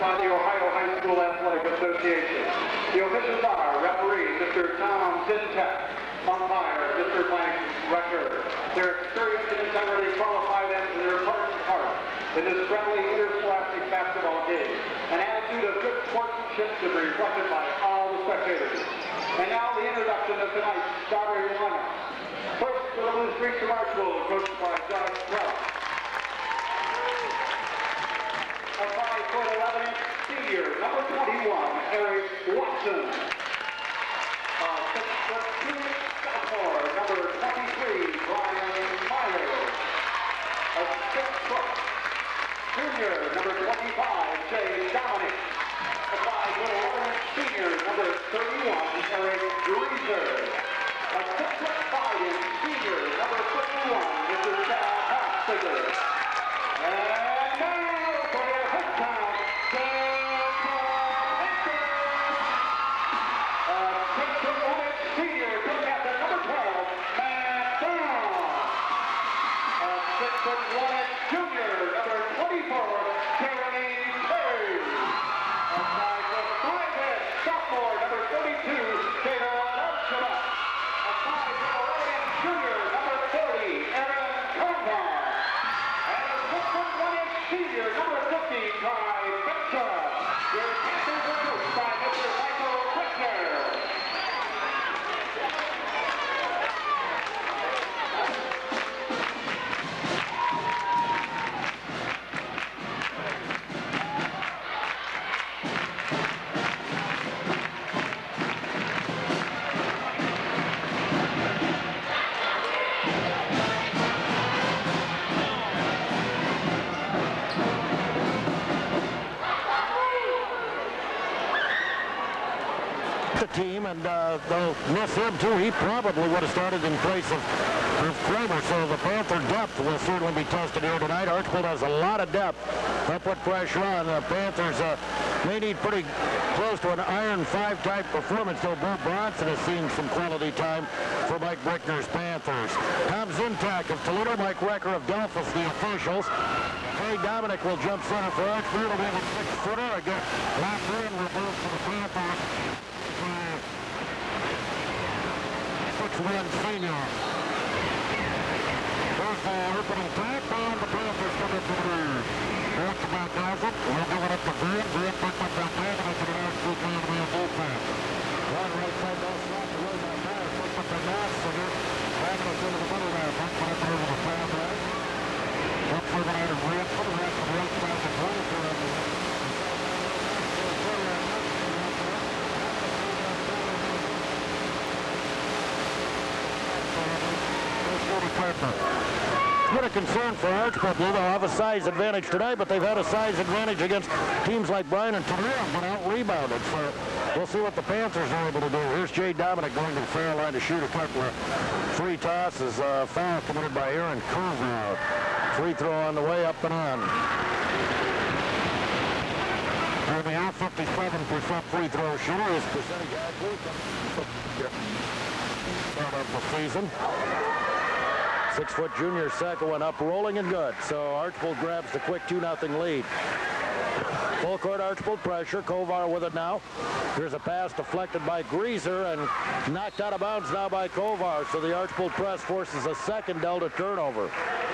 by the Ohio High School Athletic Association. The officials are referee Mr. Tom Zintek, umpire Mr. Frank Recker. Their experience and integrity qualify them to their part in this friendly interscholastic basketball game. An attitude of good sportsmanship to be reflected by all the spectators. And now the introduction of tonight's starting lineup. First for the Blue Streaks of Archville, coached by Josh Trout. A 5'11" senior, number 21, Eric Watson. A 6'2" sophomore, number 23, Brian Meyer. A 6' junior, number 25, Jay Dominic. A 5'11" senior, number 31, Eric Greaser. A 6'5" senior, number 51, Mr. Chad Hofstadter. And now for your head count, a 6'1" senior, took at the number 12, Matt Brown. A 6'1" junior, number 24, Caroline Perry. A 5'5" sophomore, number 32, Taylor Archibald. A 5'11" junior, number 40, Aaron Kovar. And a 6'1" senior, number 50, Kai Betcha. Your captains are coached by Mr. Michael Whitner. The team, and they'll miss him too. He probably would have started in place of Kramer, so the Panther depth will certainly be tested here tonight. Archbold has a lot of depth. They'll put pressure on. The Panthers may need pretty close to an Iron 5 type performance, though Bo Bronson has seen some quality time for Mike Brickner's Panthers. Tom Zintak of Toledo, Mike Recker of Delphus, the officials. Jay Dominic will jump center for Archbold. It'll be a 6-footer. Again, lap in reverse for the Panthers. 6'1" senior. There's the opening tap, and the Panthers come into the lead. Archibald does it. We'll give it up to Green. Green picked up that ball, and it's an absolute man-to-man defense. One right side ball slap away by Meyer. Picked up the Mass, and here, driving us into the middle there. Back put it over the fast right. Up for the night of Green. Put the rest of the right side to Green. It's been a concern for Archbold. They'll have a size advantage tonight, but they've had a size advantage against teams like Bryan and Toledo, but out-rebounded. So we'll see what the Panthers are able to do. Here's Jay Dominic going to the foul line to shoot a couple of free tosses. Foul committed by Aaron Kovar. Free throw on the way, up and on. And the 57% free throw shooter is percentage start of the season. 6-foot junior second one up, rolling and good. So Archbold grabs the quick 2-0 lead. Full court Archbold pressure. Kovar with it now. Here's a pass deflected by Greaser and knocked out of bounds now by Kovar. So the Archbold press forces a second Delta turnover.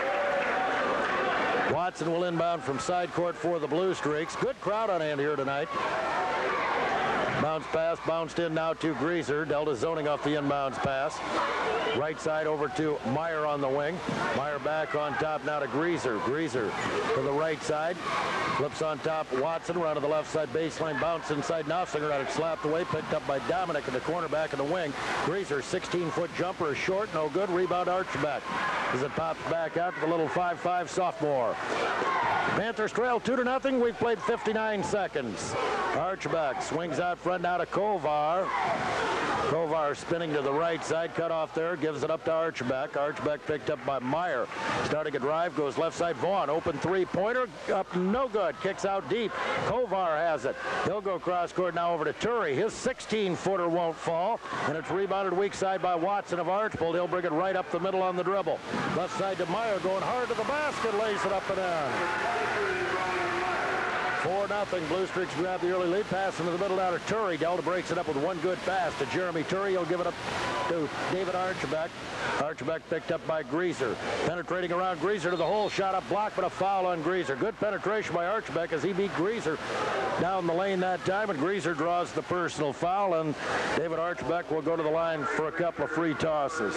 Watson will inbound from side court for the Blue Streaks. Good crowd on hand here tonight. Bounce pass, bounced in now to Greaser. Delta zoning off the inbounds pass. Right side over to Meyer on the wing. Meyer back on top now to Greaser. Greaser to the right side. Flips on top. Watson around to the left side baseline. Bounce inside Knopfsinger. Got it slapped away. Picked up by Dominic in the corner back in the wing. Greaser 16-foot jumper is short. No good. Rebound Archibald as it pops back out to the little 5'5" sophomore. Panthers trail 2-0. We've played 59 seconds. Archibald swings out front now to Kovar. Kovar spinning to the right side, cut off there, gives it up to Archibald. Archibald picked up by Meyer. Starting a drive, goes left side. Vaughn, open three-pointer, up no good. Kicks out deep. Kovar has it. He'll go cross court now over to Turi. His 16-footer won't fall, and it's rebounded weak side by Watson of Archbold. He'll bring it right up the middle on the dribble. Left side to Meyer, going hard to the basket, lays it up and down. 4-0. Blue Streaks grab the early lead. Pass into the middle down to Turry. Delta breaks it up with one good pass to Jeremy Turry. He'll give it up to David Archibald. Archibald picked up by Greaser. Penetrating around Greaser to the hole. Shot up block, but a foul on Greaser. Good penetration by Archibald as he beat Greaser down the lane that time, and Greaser draws the personal foul, and David Archibald will go to the line for a couple of free tosses.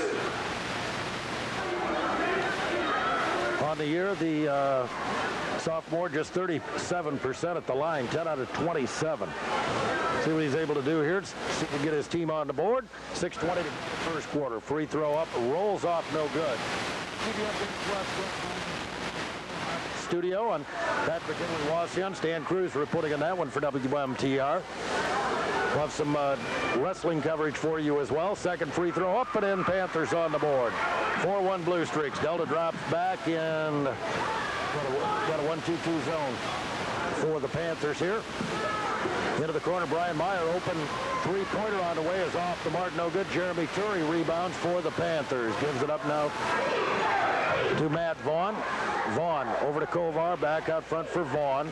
On the year, the sophomore just 37% at the line, 10 out of 27. See what he's able to do here. See if he can get his team on the board. 6:20 to the first quarter. Free throw up, rolls off, no good. Studio on Patrick Henry Wasion. Stan Cruz reporting on that one for WMTR. We'll have some wrestling coverage for you as well. Second free throw up and in. Panthers on the board. 4-1 Blue Streaks. Delta drops back in. Got a 1-2-2 zone for the Panthers here. Into the corner, Brian Meyer, open three-pointer on the way is off the mark, no good. Jeremy Turry rebounds for the Panthers. Gives it up now to Matt Vaughn. Vaughn over to Kovar, back out front for Vaughn.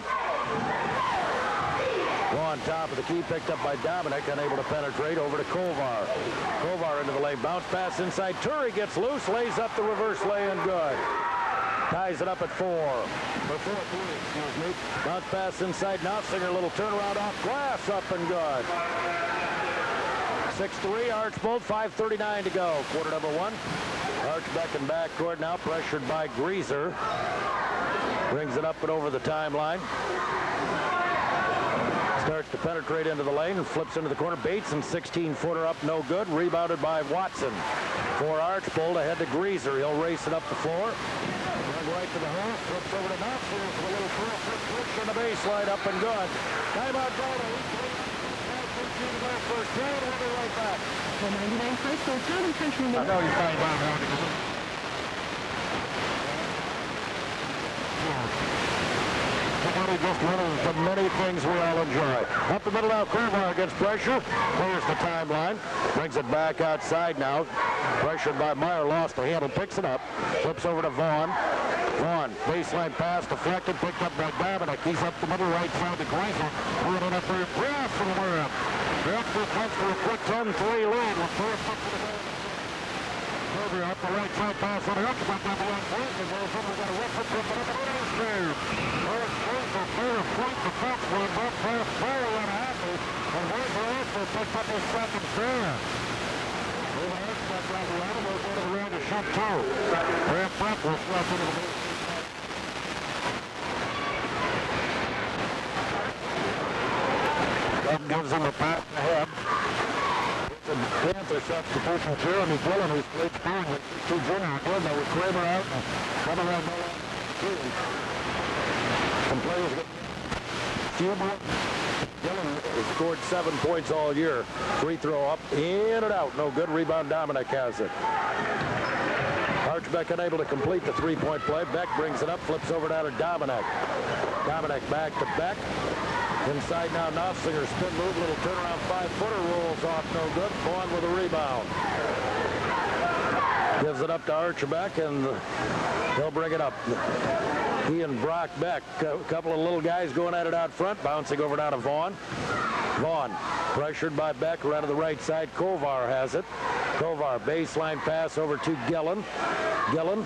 Vaughn top of the key, picked up by Dominic, unable to penetrate, over to Kovar. Kovar into the lane, bounce pass inside. Turry gets loose, lays up the reverse lay and good. Ties it up at 4. Or 4-3, excuse me. Bounce pass inside. Knopfsinger, a little turnaround off glass, up and good. 6-3, Archbold, 5:39 to go. Quarter number 1. Archbeck in backcourt now, pressured by Greaser. Brings it up and over the timeline. Starts to penetrate into the lane and flips into the corner. Bateson, 16-footer up, no good. Rebounded by Watson. For Archbold, ahead to Greaser. He'll race it up the floor. Right to the hole, flips over to Knopfsinger for a little switch on the baseline, up and good. Timeout, Delta. First period, we'll be right back. The 99 High School Town and Country. I know you find out how to just one of the many things we all enjoy. Up the middle now, Kovar gets pressure, clears the timeline, brings it back outside now. Pressured by Meyer, lost the handle, picks it up, flips over to Vaughn. Vaughn, baseline pass, deflected, picked up by Dominic. He's up the middle, right side to Greaser. Put it up for a grab from the rim. After comes for a quick 10-3 lead with 4 up to the ball. Kroger up the right side pass on the Archibald down the line. Greaser goes in, we've got a reference to the Greaser. Greaser, fair point to Fox, one back pass, very unhappy. And Greaser also picked up his second fair. We'll go to the round to shoot 2. Grant Buck will slap into the ball. Gives him a pass ahead. The Panther substitution, Jeremy Gillen, who's played strong with 2 junior. Good, now with Kramer out and coming around the line. Some players get few more. Gillen has scored 7 points all year. Free throw up, in and out. No good. Rebound, Dominic has it. Archbeck unable to complete the 3-point play. Beck brings it up, flips over down to Dominic. Dominic back to Beck. Inside now, Knopfsinger, spin move, little turnaround 5-footer, rolls off, no good. Vaughn with a rebound. Gives it up to Archbeck, and he'll bring it up. He and Brock Beck, a couple of little guys going at it out front, bouncing over down to Vaughn. Vaughn, pressured by Beck, around to the right side. Kovar has it. Kovar, baseline pass over to Gillen. Gillen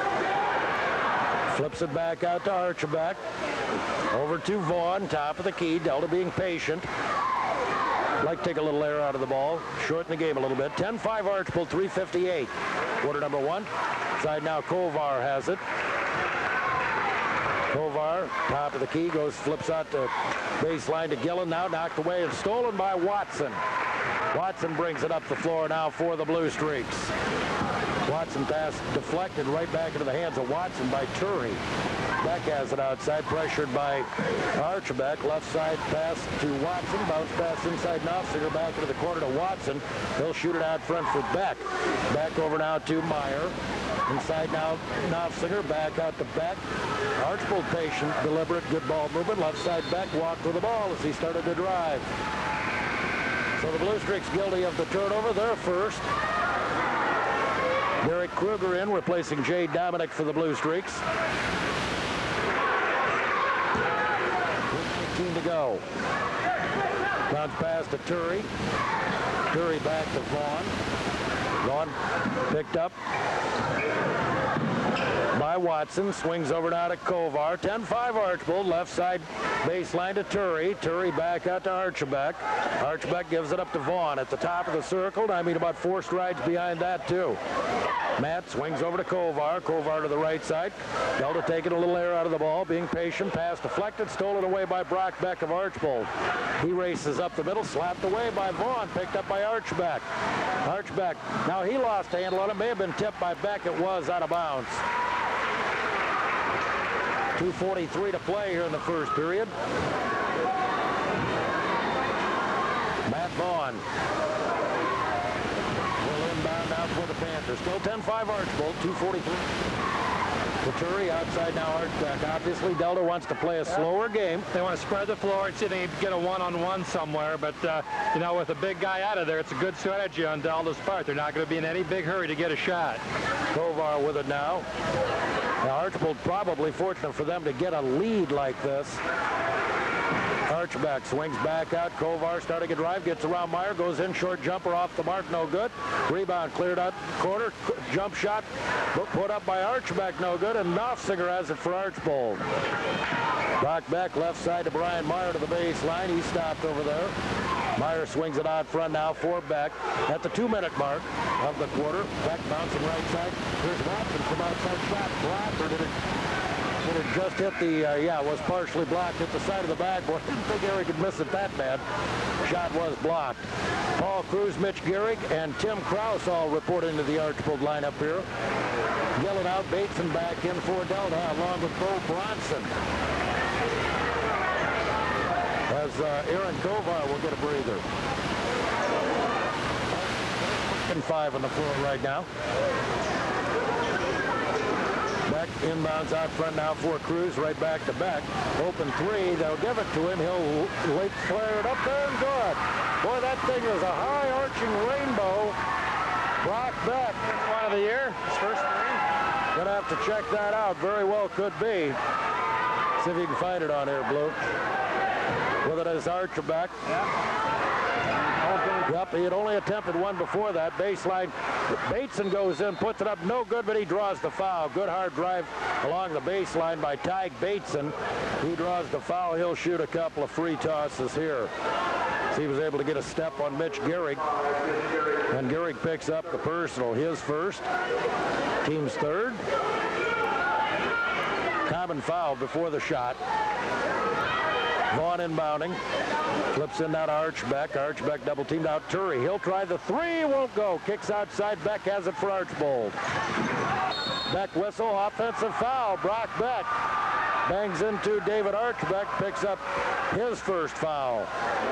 flips it back out to Archbeck. Over to Vaughn, top of the key. Delta being patient. Like to take a little air out of the ball. Shorten the game a little bit. 10-5 Archbold, 3:58. Quarter number 1. Side now, Kovar has it. Kovar, top of the key, flips out to baseline to Gillen. Now knocked away and stolen by Watson. Watson brings it up the floor now for the Blue Streaks. Watson pass deflected right back into the hands of Watson by Turry. Beck has it outside, pressured by Archbeck. Left side pass to Watson. Bounce pass inside Knopfsinger, back into the corner to Watson. He'll shoot it out front for Beck. Back over now to Meyer. Inside now, Knopfsinger, back out to Beck. Archbold patient, deliberate, good ball movement. Left side Beck walked with the ball as he started to drive. So the Blue Streaks guilty of the turnover. They're first. Derek Kruger in, replacing Jay Dominic for the Blue Streaks. to go. Bounce pass to Turi. Turi back to Vaughn. Vaughn picked up by Watson. Swings over now to Kovar. 10-5 Archbold. Left side baseline to Turi. Turi back out to Archibek. Archibek gives it up to Vaughn at the top of the circle. I mean, about 4 strides behind that, too. Matt swings over to Kovar. Kovar to the right side. Delta taking a little air out of the ball, being patient. Pass deflected, stolen away by Brock Beck of Archbold. He races up the middle, slapped away by Vaughn, picked up by Archbeck. Archbeck, now he lost a handle on it. May have been tipped by Beck. It was out of bounds. 2:43 to play here in the first period. Matt Vaughn will inbound out for the Panthers. Still 10-5 Archbold, 2:43. Turi outside now, Archbeck. Obviously, Delta wants to play a slower game. They want to spread the floor and see if they can get a one-on-one somewhere. But, you know, with a big guy out of there, it's a good strategy on Delta's part. They're not going to be in any big hurry to get a shot. Kovar with it now. Now, Archbold probably fortunate for them to get a lead like this. Archbeck swings back out. Kovar starting a drive, gets around Meyer, goes in, short jumper off the mark, no good. Rebound cleared out corner, jump shot put up by Archbeck, no good, and Knopfsinger has it for Archbold. Brock Beck left side to Brian Meyer to the baseline. He stopped over there. Meyer swings it out front now for Beck at the 2-minute mark of the quarter. Beck bouncing right side. Here's Watson from outside shot. Blocked, or did it just hit the, yeah, it was partially blocked at the side of the backboard. Didn't think Gehrig could miss it that bad. Shot was blocked. Paul Cruz, Mitch Gehrig, and Tim Kraus all report into the Archbold lineup here. Yelling out, Bateson back in for Delta, along with Bo Bronson. As Aaron Kovar will get a breather. And 5 on the floor right now. Beck inbounds out front now for Cruz, right back to Beck. Open 3, they'll give it to him. He'll late flare it up there and good. Boy, that thing is a high arching rainbow. Brock Beck. One of the year, his first 3. Gonna have to check that out. Very well could be. See if you can find it on here, Blue. With it is Archibek. Yep, he had only attempted one before that. Baseline, Bateson goes in, puts it up, no good, but he draws the foul. Good hard drive along the baseline by Tyke Bateson. He draws the foul. He'll shoot a couple of free tosses here. So he was able to get a step on Mitch Gehrig. And Gehrig picks up the personal. His first, team's third. Common foul before the shot. Vaughn inbounding. Flips in now to Archbeck. Archbeck double teamed out Turi. He'll try the 3, won't go. Kicks outside. Beck has it for Archbold. Beck whistle, offensive foul. Brock Beck bangs into David Archbeck, picks up his first foul.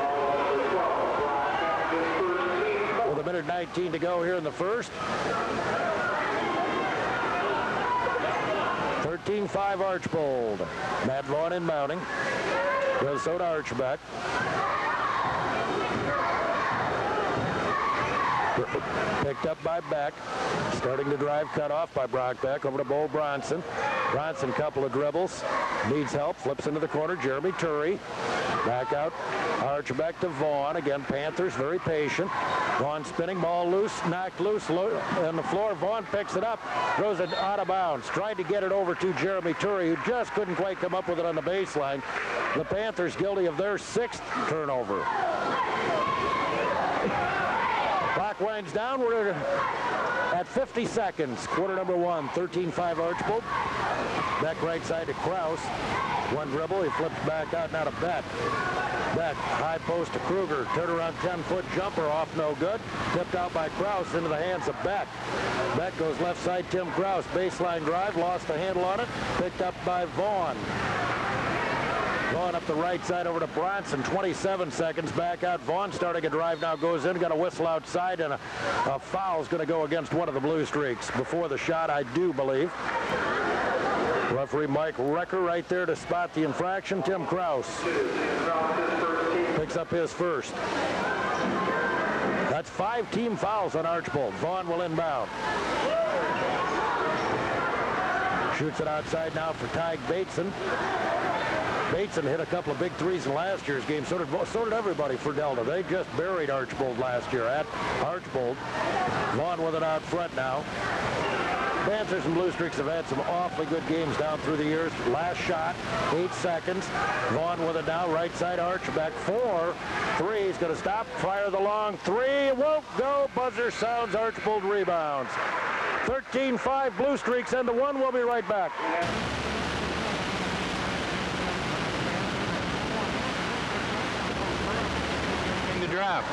With 1:19 to go here in the first. 13-5 Archbold. Matt Vaughn inbounding. Goes so to Archbeck. Picked up by Beck. Starting to drive, cut off by Brock Beck. Over to Bo Bronson. Bronson, couple of dribbles. Needs help. Flips into the corner. Jeremy Turi. Back out. Archbeck to Vaughn. Again, Panthers very patient. Vaughn spinning. Ball loose. Knocked loose on the floor. Vaughn picks it up. Throws it out of bounds. Tried to get it over to Jeremy Turi, who just couldn't quite come up with it on the baseline. The Panthers guilty of their 6th turnover. Clock winds down. We're at 50 seconds. Quarter number 1, 13-5 Archbold. Beck right side to Kraus. One dribble. He flips back out now to Beck. Beck, high post to Kruger. Turnaround 10-foot jumper off, no good. Tipped out by Kraus into the hands of Beck. Beck goes left side, Tim Kraus. Baseline drive, lost a handle on it. Picked up by Vaughn. Vaughn up the right side over to Bronson. 27 seconds back out. Vaughn starting a drive now, goes in, got a whistle outside, and a foul is going to go against one of the Blue Streaks. Before the shot, I do believe. Referee Mike Recker right there to spot the infraction. Tim Kraus picks up his first. That's 5 team fouls on Archbold. Vaughn will inbound. Shoots it outside now for Tyke Bateson. Bateson hit a couple of big threes in last year's game. So did everybody for Delta. They just buried Archbold last year at Archbold. Vaughn with it out front now. Panthers and Blue Streaks have had some awfully good games down through the years. Last shot, 8 seconds. Vaughn with it now, right side arch, back 4. 3, he's going to stop, fire the long 3. It won't go. Buzzer sounds, Archbold rebounds. 13-5 Blue Streaks and the 1. We'll be right back. In the draft.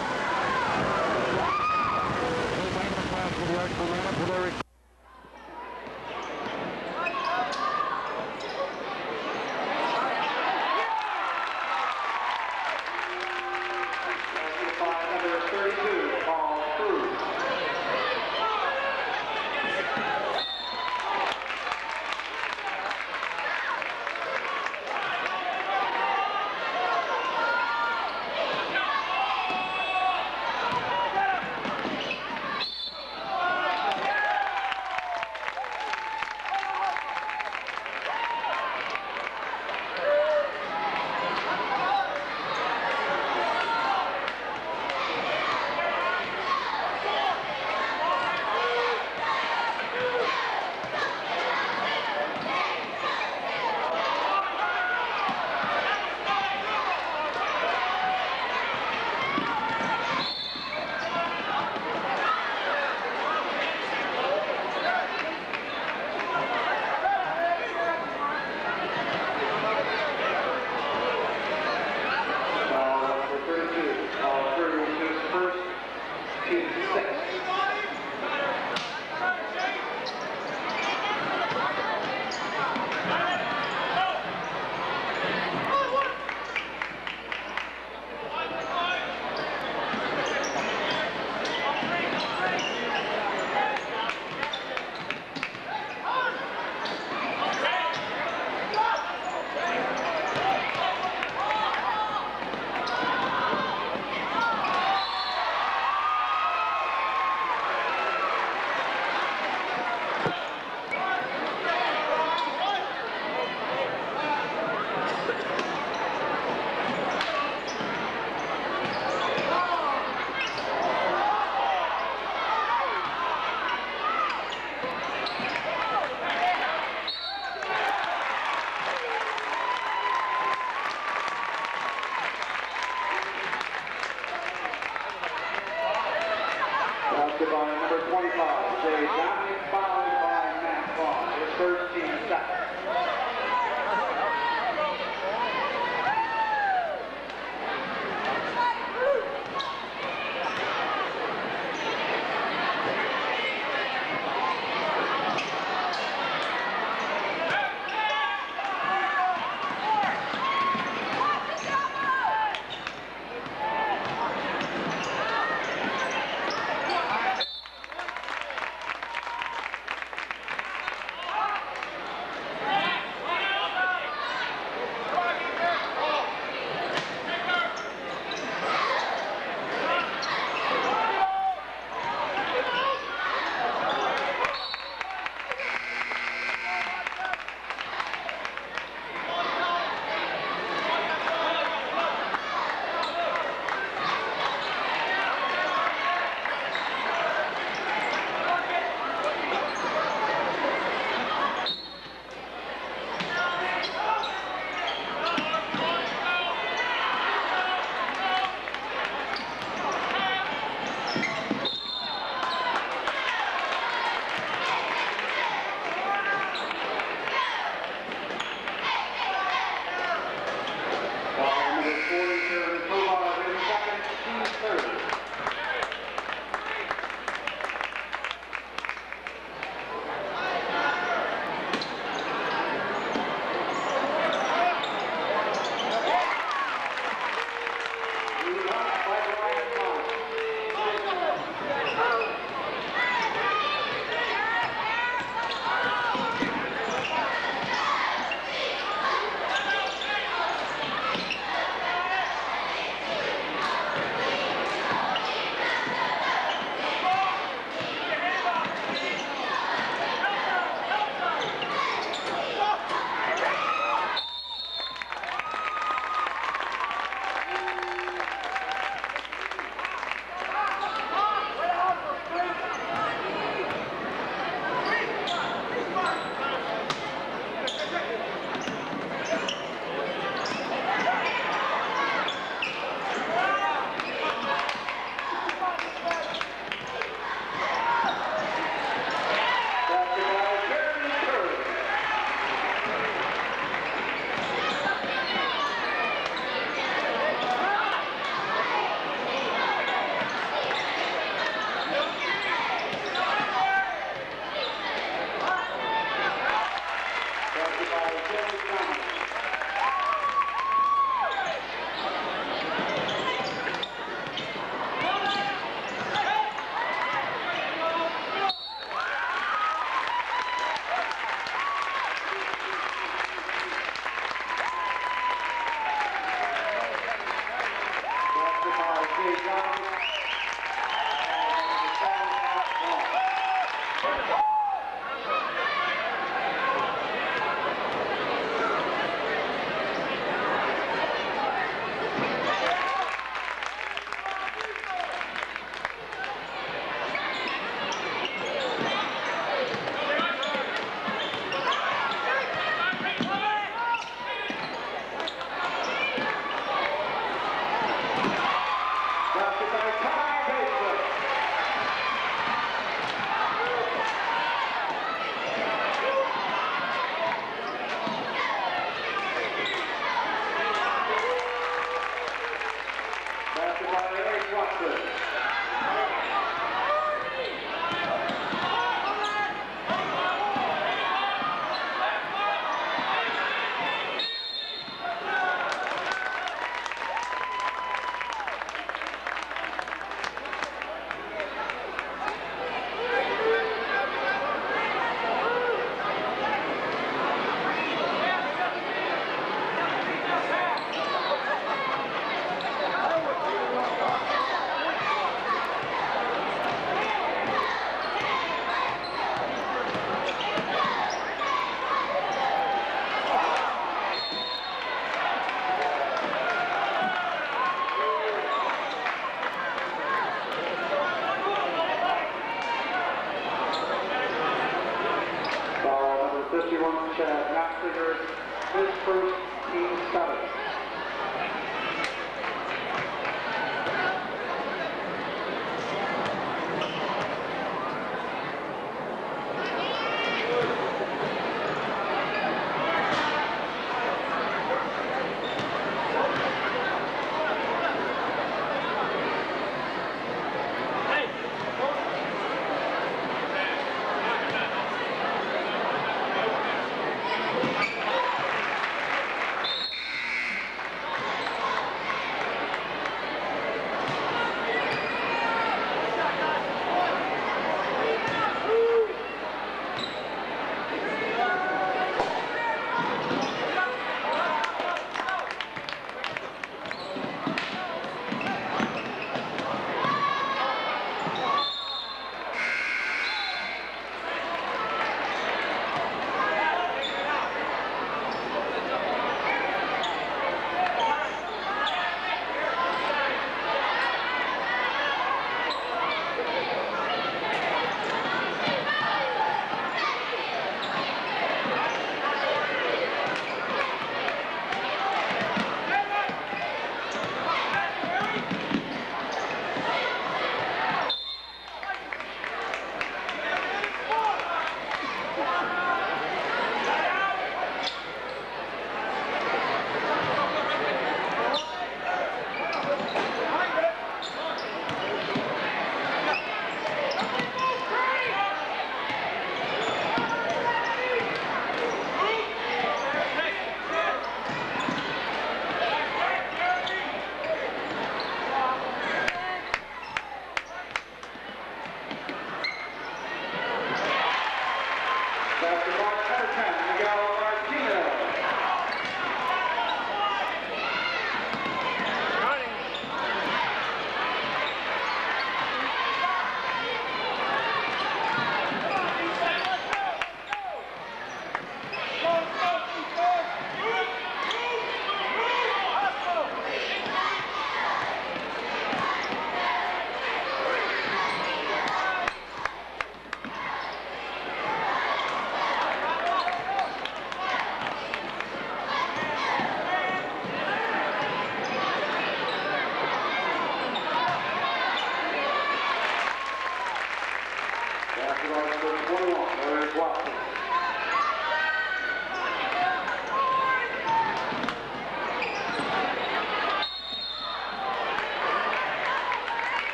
By number 25, Jay Dominic, followed by Matt Vaughn. His first team second.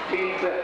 19-6.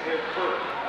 his first.